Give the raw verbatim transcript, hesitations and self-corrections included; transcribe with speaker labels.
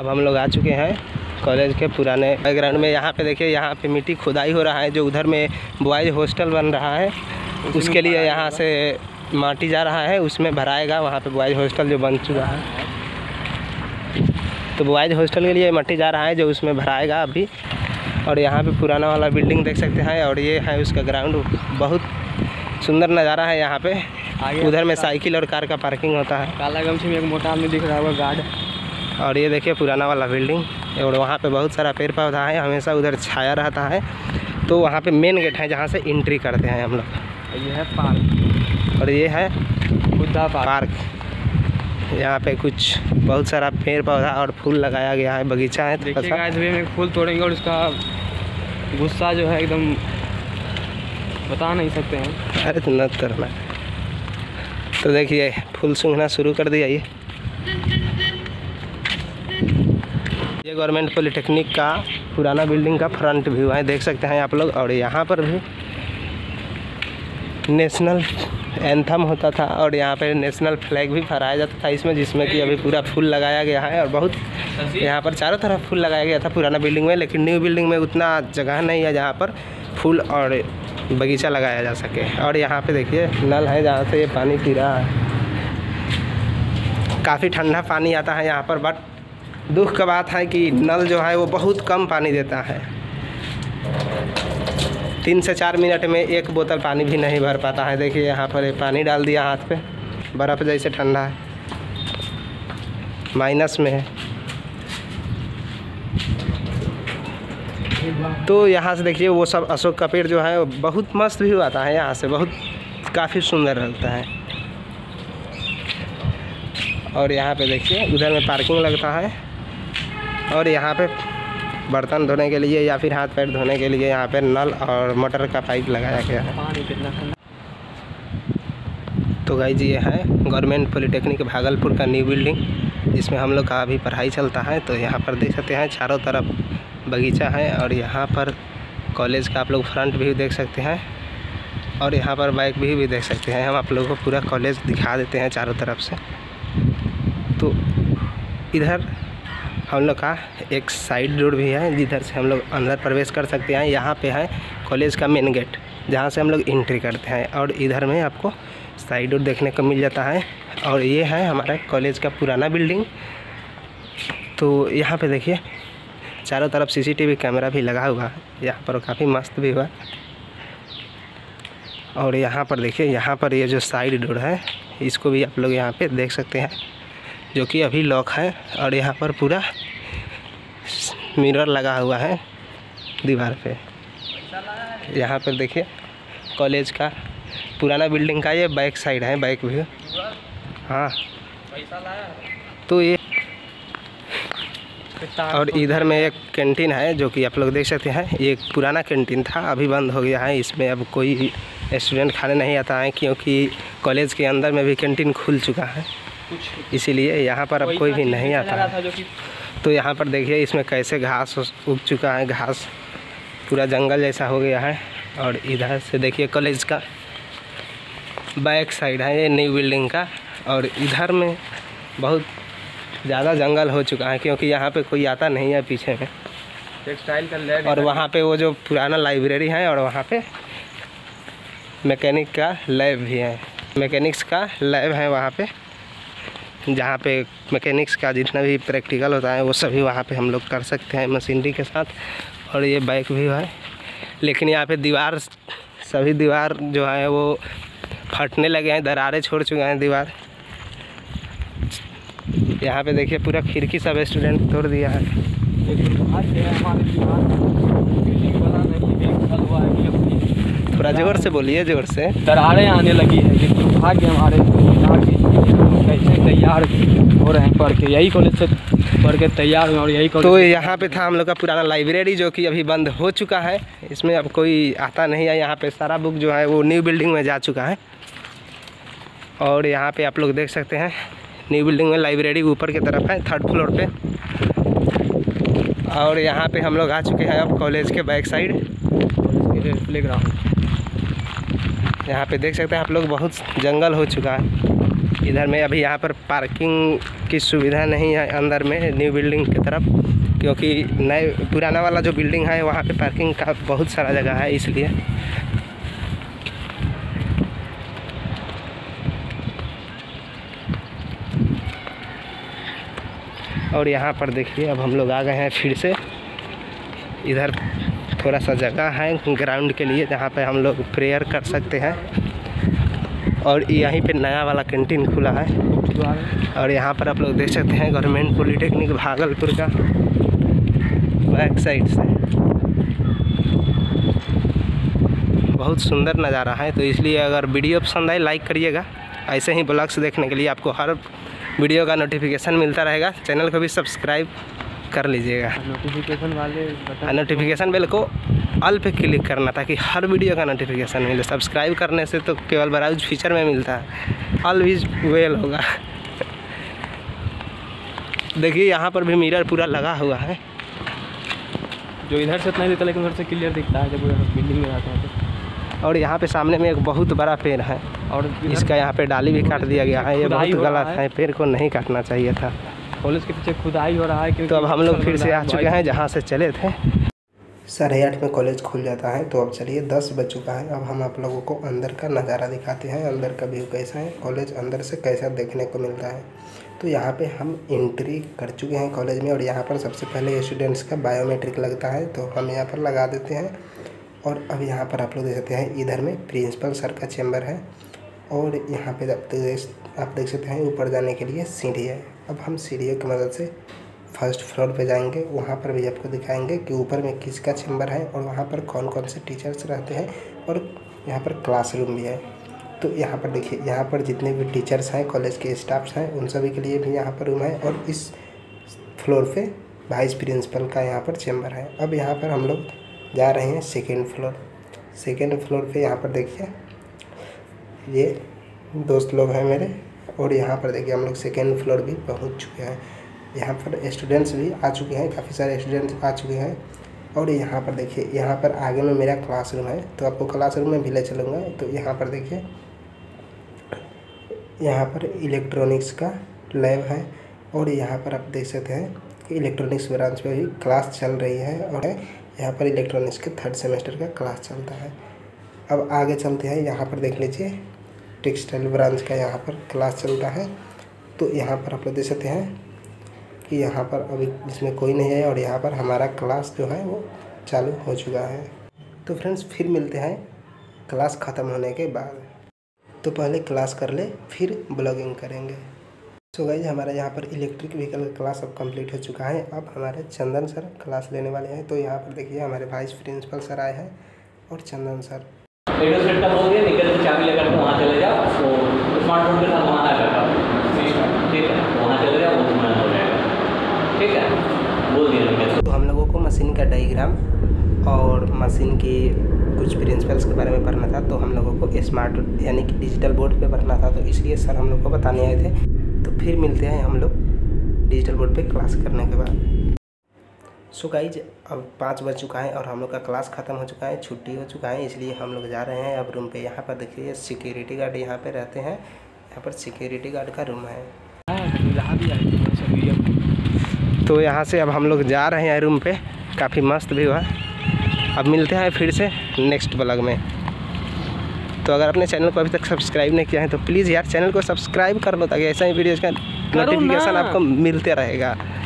Speaker 1: हम लोग आ चुके हैं कॉलेज के पुराने बैकग्राउंड में। यहाँ पे देखिए, यहाँ पे मिट्टी खुदाई हो रहा है। जो उधर में बॉयज़ हॉस्टल बन रहा है उसके लिए यहाँ से माटी जा रहा है, उसमें भराएगा। वहाँ पे बॉयज़ हॉस्टल जो बन चुका है, तो बॉयज़ हॉस्टल के लिए मट्टी जा रहा है जो उसमें भराएगा अभी। और यहाँ पे पुराना वाला बिल्डिंग देख सकते हैं, और ये है उसका ग्राउंड। बहुत सुंदर नज़ारा है यहाँ पे। उधर में साइकिल और कार का पार्किंग होता है।
Speaker 2: काला गमछी में एक मोटा आदमी दिख रहा है, वो गार्ड।
Speaker 1: और ये देखिए पुराना वाला बिल्डिंग, और वहाँ पे बहुत सारा पेड़ पौधा है, हमेशा उधर छाया रहता है। तो वहाँ पे मेन गेट है जहाँ से एंट्री करते हैं हम लोग।
Speaker 2: ये है पार्क,
Speaker 1: और ये है
Speaker 2: बुद्धा पार्क,
Speaker 1: पार्क। यहाँ पे कुछ बहुत सारा पेड़ पौधा और फूल लगाया गया है, बगीचा है।
Speaker 2: देखिएगा इस वे में फूल तोड़ेंगे और उसका गुस्सा जो है एकदम बता नहीं सकते हैं।
Speaker 1: अरे तो न करना। तो देखिए फूल सूंघना शुरू कर दिया। ये ये गवर्नमेंट पॉलिटेक्निक का पुराना बिल्डिंग का फ्रंट व्यू है, देख सकते हैं आप लोग। और यहाँ पर भी नेशनल एंथम होता था, और यहाँ पे नेशनल फ्लैग भी फहराया जाता था इसमें, जिसमें कि अभी पूरा फूल लगाया गया है। और बहुत यहाँ पर चारों तरफ फूल लगाया गया था पुराना बिल्डिंग में, लेकिन न्यू बिल्डिंग में उतना जगह नहीं है जहाँ पर फूल और बगीचा लगाया जा सके। और यहाँ पे देखिए नल है जहाँ से ये पानी पी रहा है। काफ़ी ठंडा पानी आता है यहाँ पर, बट दुख का बात है कि नल जो है वो बहुत कम पानी देता है। तीन से चार मिनट में एक बोतल पानी भी नहीं भर पाता है। देखिए यहाँ पर ये पानी डाल दिया हाथ पे, बर्फ़ जैसे ठंडा है, माइनस में है। तो यहाँ से देखिए वो सब अशोक का पेड़ जो है बहुत मस्त व्यू आता है यहाँ से, बहुत काफ़ी सुंदर लगता है। और यहाँ पे देखिए उधर में पार्किंग लगता है, और यहाँ पे बर्तन धोने के लिए या फिर हाथ पैर धोने के लिए यहाँ पे नल और मोटर का पाइप लगाया गया है।
Speaker 2: पानी कितना ठंडा।
Speaker 1: तो गाइस ये है गवर्नमेंट पॉलिटेक्निक भागलपुर का न्यू बिल्डिंग, जिसमें हम लोग का अभी पढ़ाई चलता है। तो यहाँ पर देख सकते हैं चारों तरफ बगीचा है, और यहाँ पर कॉलेज का आप लोग फ्रंट व्यू देख सकते हैं, और यहाँ पर बाइक भी, भी देख सकते हैं। हम आप लोगों को पूरा कॉलेज दिखा देते हैं चारों तरफ से। तो इधर हम लोग का एक साइड रोड भी है जिधर से हम लोग अंदर प्रवेश कर सकते हैं। यहाँ पे है कॉलेज का मेन गेट जहाँ से हम लोग एंट्री करते हैं, और इधर में आपको साइड रोड देखने को मिल जाता है। और ये है हमारा कॉलेज का पुराना बिल्डिंग। तो यहाँ पे देखिए चारों तरफ सीसीटीवी कैमरा भी लगा हुआ है यहाँ पर, काफ़ी मस्त भी हुआ। और यहाँ पर देखिए, यहाँ पर ये जो साइड डोर है इसको भी आप लोग यहाँ पे देख सकते हैं, जो कि अभी लॉक है। और यहाँ पर पूरा मिरर लगा हुआ है दीवार पे। यहाँ पर देखिए कॉलेज का पुराना बिल्डिंग का ये बैक साइड है, बैक व्यू। हाँ, तो ये और इधर में एक कैंटीन है जो कि आप लोग देख सकते हैं। ये एक पुराना कैंटीन था, अभी बंद हो गया है। इसमें अब कोई स्टूडेंट खाने नहीं आता है, क्योंकि कॉलेज के अंदर में भी कैंटीन खुल चुका है, इसीलिए यहाँ पर अब कोई भी नहीं आता है। तो यहाँ पर देखिए इसमें कैसे घास उग चुका है, घास पूरा जंगल जैसा हो गया है। और इधर से देखिए कॉलेज का बैक साइड है ये न्यू बिल्डिंग का, और इधर में बहुत ज़्यादा जंगल हो चुका है, क्योंकि यहाँ पे कोई आता नहीं है पीछे में।
Speaker 2: टेक्सटाइल का लैब,
Speaker 1: और वहाँ पे वो जो पुराना लाइब्रेरी है, और वहाँ पे मैकेनिक का लैब भी है, मैकेनिक्स का लैब है वहाँ पे, जहाँ पे मैकेनिक्स का जितना भी प्रैक्टिकल होता है वो सभी वहाँ पे हम लोग कर सकते हैं मशीनरी के साथ। और ये बैक भी है, लेकिन यहाँ पे दीवार, सभी दीवार जो है वो फटने लगे हैं, दरारें छोड़ चुके हैं दीवार। यहाँ पे देखिए पूरा खिड़की सब स्टूडेंट तोड़ दिया है। थोड़ा जोर से बोलिए, जोर से।
Speaker 2: दरारें आने लगी है, ये दुर्भाग्य हमारे कैसे तैयार हो रहे हैं पढ़ के, यही कॉलेज से पढ़ के तैयार हुए। और यही कॉलेज,
Speaker 1: तो यहाँ पे था हम लोग का पुराना लाइब्रेरी जो कि अभी बंद हो चुका है। इसमें अब कोई आता नहीं है। यहाँ पे सारा बुक जो है वो न्यू बिल्डिंग में जा चुका है। और यहाँ पे आप लोग देख सकते हैं न्यू बिल्डिंग में लाइब्रेरी ऊपर की तरफ है, थर्ड फ्लोर पे। और यहाँ पे हम लोग आ चुके हैं अब कॉलेज के बैक साइड
Speaker 2: प्ले ग्राउंड।
Speaker 1: यहाँ पे देख सकते हैं आप लोग बहुत जंगल हो चुका है। इधर में अभी यहाँ पर पार्किंग की सुविधा नहीं है अंदर में न्यू बिल्डिंग की तरफ, क्योंकि नए पुराना वाला जो बिल्डिंग है वहाँ पे पार्किंग का बहुत सारा जगह है इसलिए। और यहाँ पर देखिए अब हम लोग आ गए हैं फिर से। इधर थोड़ा सा जगह है ग्राउंड के लिए जहाँ पे हम लोग प्रेयर कर सकते हैं। और यहीं पे नया वाला कैंटीन खुला है। और यहाँ पर आप लोग देख सकते हैं गवर्नमेंट पॉलिटेक्निक भागलपुर का बैक साइड से बहुत सुंदर नज़ारा है। तो इसलिए अगर वीडियो पसंद आए लाइक करिएगा। ऐसे ही ब्लॉग्स देखने के लिए आपको हर वीडियो का नोटिफिकेशन मिलता रहेगा। चैनल को भी सब्सक्राइब कर लीजिएगा।
Speaker 2: नोटिफिकेशन वाले
Speaker 1: नोटिफिकेशन बेल को ऑल पे क्लिक करना ताकि हर वीडियो का नोटिफिकेशन मिले। सब्सक्राइब करने से तो केवल ब्राउज फीचर में मिलता है, ऑल विज वेल होगा। देखिए यहाँ पर भी मिरर पूरा लगा हुआ है,
Speaker 2: जो इधर से नहीं दिखता लेकिन उधर से क्लियर दिखता है जब बिल्डिंग में रहता है।
Speaker 1: और यहाँ पे सामने में एक बहुत बड़ा पेड़ है
Speaker 2: और
Speaker 1: इसका यहाँ पे डाली भी काट दिया गया है। ये बहुत गलत है, पेड़ को नहीं काटना चाहिए था।
Speaker 2: कॉलेज के पीछे खुदाई हो रहा है।
Speaker 1: तो अब हम लोग फिर से आ चुके हैं जहाँ से चले थे। साढ़े आठ में कॉलेज खुल जाता है, तो अब चलिए दस बज चुका है। अब हम आप लोगों को अंदर का नज़ारा दिखाते हैं, अंदर का व्यू कैसा है, कॉलेज अंदर से कैसा देखने को मिलता है। तो यहाँ पे हम एंट्री कर चुके हैं कॉलेज में। और यहाँ पर सबसे पहले स्टूडेंट्स का बायोमेट्रिक लगता है, तो हम यहाँ पर लगा देते हैं। और अब यहाँ पर आप लोग देख सकते हैं इधर में प्रिंसिपल सर का चैम्बर है। और यहाँ पे आप देख सकते हैं ऊपर जाने के लिए सीढ़ी है। अब हम सीढ़ियों की मदद से फर्स्ट फ्लोर पे जाएंगे, वहाँ पर भी आपको दिखाएंगे कि ऊपर में किसका चैम्बर है और वहाँ पर कौन कौन से टीचर्स रहते हैं। और यहाँ पर क्लासरूम भी है। तो यहाँ पर देखिए, यहाँ पर जितने भी टीचर्स हैं, कॉलेज के स्टाफ्स हैं, उन सभी के लिए भी यहाँ पर रूम है। और इस फ्लोर पे वाइस प्रिंसिपल का यहाँ पर चैम्बर है। अब यहाँ पर हम लोग जा रहे हैं सेकेंड फ्लोर। सेकेंड फ्लोर पे यहाँ पर देखिए ये दोस्त लोग हैं मेरे। और यहाँ पर देखिए हम लोग सेकेंड फ्लोर भी पहुँच चुके हैं। यहाँ पर स्टूडेंट्स भी आ चुके हैं, काफ़ी सारे स्टूडेंट्स आ चुके हैं। और यहाँ पर देखिए, यहाँ पर आगे में मेरा क्लासरूम है, तो आपको क्लासरूम में भी ले चलूँगा। तो यहाँ पर देखिए, यहाँ पर इलेक्ट्रॉनिक्स का लैब है। और यहाँ पर आप देख सकते हैं कि इलेक्ट्रॉनिक्स ब्रांच में भी क्लास चल रही है। और यहाँ पर इलेक्ट्रॉनिक्स के थर्ड सेमेस्टर का क्लास चलता है। अब आगे चलते हैं, यहाँ पर देख लीजिए टेक्सटाइल ब्रांच का यहाँ पर क्लास चलता है। तो यहाँ पर आप लोग देख सकते हैं कि यहाँ पर अभी इसमें कोई नहीं है। और यहाँ पर हमारा क्लास जो है वो चालू हो चुका है। तो फ्रेंड्स फिर मिलते हैं क्लास ख़त्म होने के बाद। तो पहले क्लास कर ले, फिर ब्लॉगिंग करेंगे। सो गाइस, हमारा यहाँ पर इलेक्ट्रिक व्हीकल का क्लास अब कंप्लीट हो चुका है। अब हमारे चंदन सर क्लास लेने वाले हैं। तो यहाँ पर देखिए हमारे वाइस प्रिंसिपल सर आए हैं और चंदन सर।
Speaker 3: रेडियो सेट का बोल दिया, निकल के चाबी लेकर के वहाँ चले जाओ। तो स्मार्टफोन के साथ वहाँ आ जाता है, ठीक है, वहाँ चले जाओ, वो तुम्हारा हो जाएगा, ठीक है, बोल दिया।
Speaker 1: तो हम लोगों को मशीन का डायग्राम और मशीन की कुछ प्रिंसिपल्स के बारे में पढ़ना था। तो हम लोगों को स्मार्ट यानी कि डिजिटल बोर्ड पे पढ़ना था, तो इसलिए सर हम लोग को बताने आए थे। तो फिर मिलते हैं हम लोग डिजिटल बोर्ड पे क्लास करने के बाद। सो गाइज, अब पाँच बज चुका है और हम लोग का क्लास ख़त्म हो चुका है, छुट्टी हो चुका है, इसलिए हम लोग जा रहे हैं अब रूम पे। यहाँ पर देखिए सिक्योरिटी गार्ड यहाँ पे रहते हैं, यहाँ पर सिक्योरिटी गार्ड का रूम है। तो यहाँ से अब हम लोग जा रहे हैं रूम पे, काफ़ी मस्त व्यू है। अब मिलते हैं फिर से नेक्स्ट ब्लॉग में। तो अगर अपने चैनल को अभी तक सब्सक्राइब नहीं किया है तो प्लीज़ यार चैनल को सब्सक्राइब कर लो, ताकि ऐसा ही वीडियोज़ का नोटिफिकेशन आपको मिलते रहेगा।